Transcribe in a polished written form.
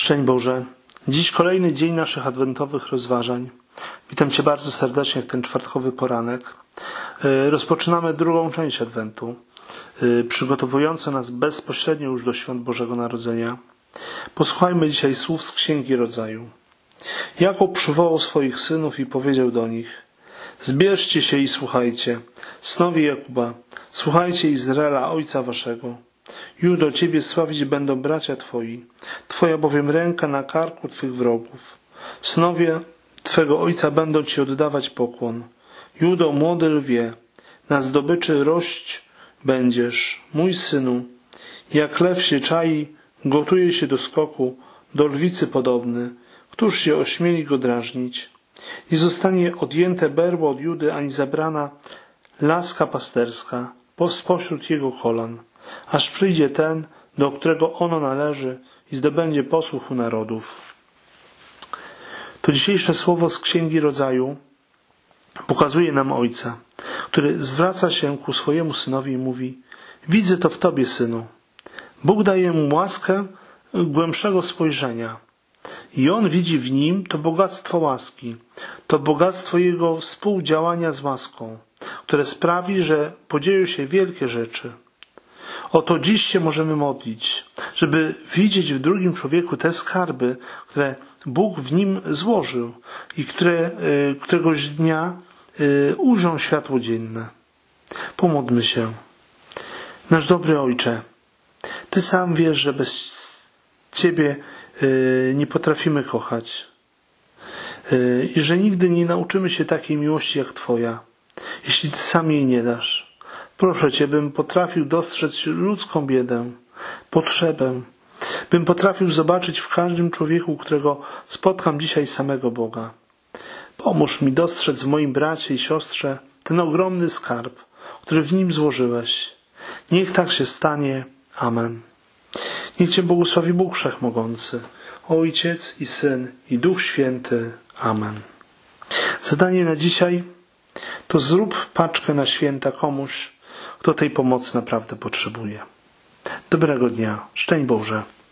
Szczęść Boże. Dziś kolejny dzień naszych adwentowych rozważań. Witam Cię bardzo serdecznie w ten czwartkowy poranek. Rozpoczynamy drugą część Adwentu, przygotowującą nas bezpośrednio już do świąt Bożego Narodzenia. Posłuchajmy dzisiaj słów z Księgi Rodzaju. Jakub przywołał swoich synów i powiedział do nich: Zbierzcie się i słuchajcie, synowie Jakuba, słuchajcie Izraela, ojca waszego. Judo, Ciebie sławić będą bracia Twoi, Twoja bowiem ręka na karku Twych wrogów. Synowie Twego ojca będą Ci oddawać pokłon. Judo, młody lwie, na zdobyczy rość będziesz, mój synu. Jak lew się czai, gotuje się do skoku, do lwicy podobny. Któż się ośmieli go drażnić? Nie zostanie odjęte berło od Judy, ani zabrana laska pasterska spośród jego kolan. Aż przyjdzie ten, do którego ono należy i zdobędzie posłuch u narodów. To dzisiejsze słowo z Księgi Rodzaju pokazuje nam ojca, który zwraca się ku swojemu synowi i mówi: widzę to w Tobie, synu. Bóg daje mu łaskę głębszego spojrzenia i on widzi w nim to bogactwo łaski, to bogactwo jego współdziałania z łaską, które sprawi, że podzieją się wielkie rzeczy. Oto dziś się możemy modlić, żeby widzieć w drugim człowieku te skarby, które Bóg w nim złożył i które któregoś dnia ujrzą światło dzienne. Pomódlmy się. Nasz dobry Ojcze, Ty sam wiesz, że bez Ciebie nie potrafimy kochać i że nigdy nie nauczymy się takiej miłości jak Twoja, jeśli Ty sam jej nie dasz. Proszę Cię, bym potrafił dostrzec ludzką biedę, potrzebę, bym potrafił zobaczyć w każdym człowieku, którego spotkam dzisiaj, samego Boga. Pomóż mi dostrzec w moim bracie i siostrze ten ogromny skarb, który w nim złożyłeś. Niech tak się stanie. Amen. Niech Cię błogosławi Bóg Wszechmogący, Ojciec i Syn i Duch Święty. Amen. Zadanie na dzisiaj to zrób paczkę na święta komuś, kto tej pomocy naprawdę potrzebuje. Dobrego dnia. Szczęść Boże.